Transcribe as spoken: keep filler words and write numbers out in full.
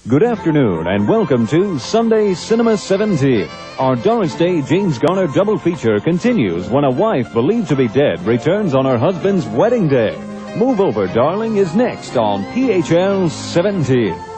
Good afternoon and welcome to Sunday Cinema seventeen. Our Doris Day James Garner double feature continues when a wife believed to be dead returns on her husband's wedding day. Move Over, Darling is next on P H L seventeen.